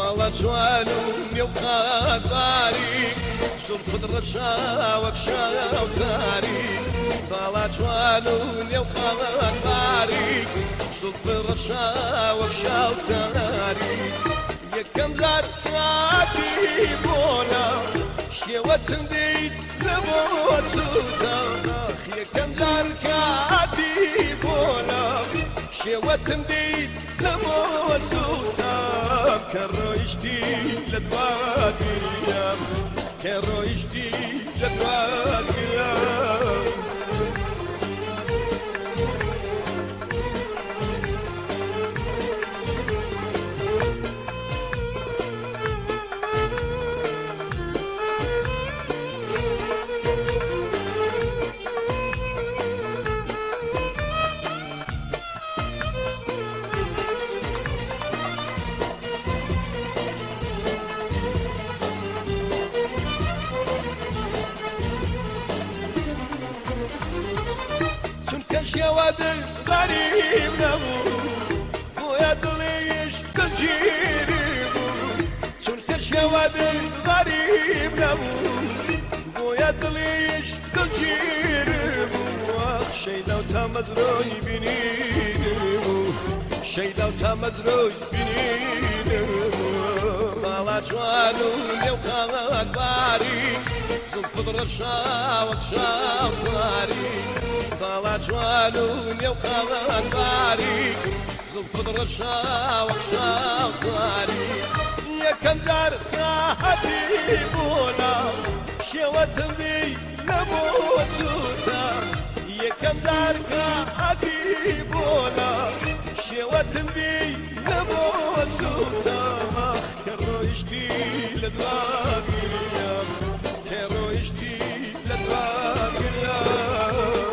والله جوانوني وقداري شو القدرة شاوك شاو تاريخ والله جوانوني وقداري شو القدرة شاوك شاو تاريخ يا كم زار كاتبونا شيوت مديد لموت سوتاخ يا كم زار كاتبونا شيوت مديد لموت سوتاخ كرويشتي لدواقي اليوم كرويشتي لدواقي اليوم شواد غريب نبو ويا دليش تجيربو شنك شواد غريب نبو ويا دليش تجيربو شي لو تمدروي بنينبو شي لو تمدروي بنينبو مالا جوانو يوقع أكباري زو قدر شاوك شاو تاري بالا جوانون يوقع أكباري زو قدر شاوك شاو تاري يا كم دار كاتبونا شوت بي لموت سوتا يا كم دار كاتبونا شوت بي لموت سوتا كرويشتي لدواقي اليوم كرويشتي لدواقي اليوم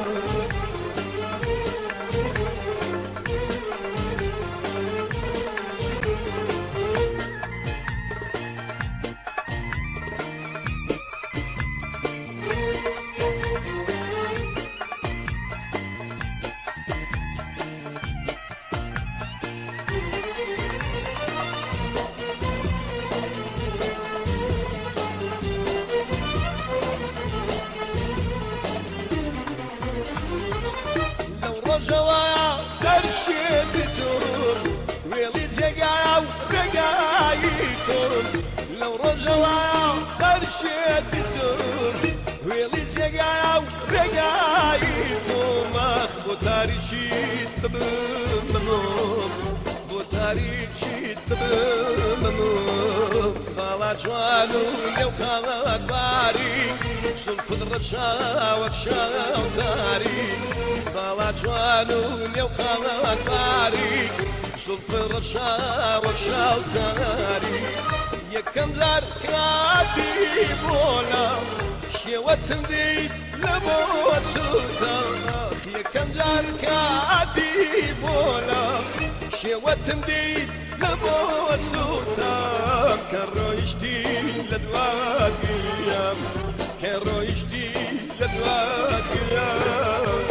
جوايا سرشي بتور ويلي تقايا ورقايتور لو رجوايا سرشي بتور ويلي تقايا ورقايتور مخ بوتاريشي تبمنوم بوتاريشي تبمنوم بالا جوانو يوقع أكباري شو القدرة شاوك شاو تاري بالا جوانون يوقع أكباري شو القدرة شاوك شاو تاري يا كم زار كاتبونا شيوت مديد لموت سوتاخ يا كم زار كاتبونا شيوت مديد لموت سوتاخ كرويشتي لدواقي اليوم كرويشتي لدواقي اليوم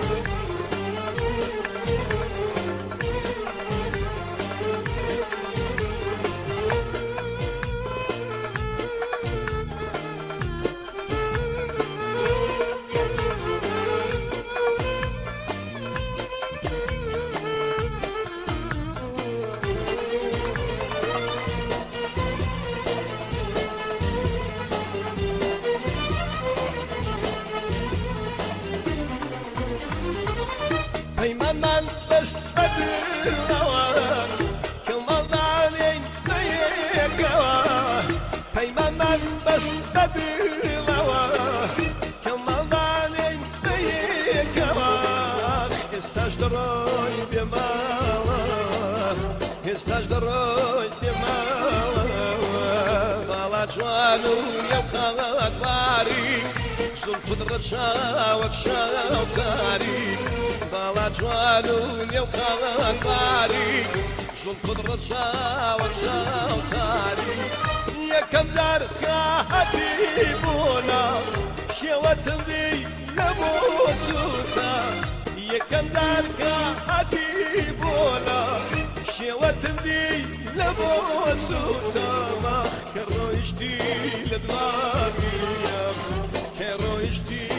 من بس أدلوا كم ضالين بيكوا هيمن من بس أدلوا كم ضالين بيكوا استجدروي بمالا استجدروي بمالا بالا جوانون يوقع أكباري شو القدرة شاوك شاو تاري بالا جوانون يوقع أكباري شو القدرة شاوك شاو تاري يا كم دار كاتبونا شوت بي لموت سوتا يا كم دار كاتبونا شوت شێوەتمدی لە بۆ سوتەمەخ کە ڕۆیشتی لە دڵاگیریم کە ڕۆیشتی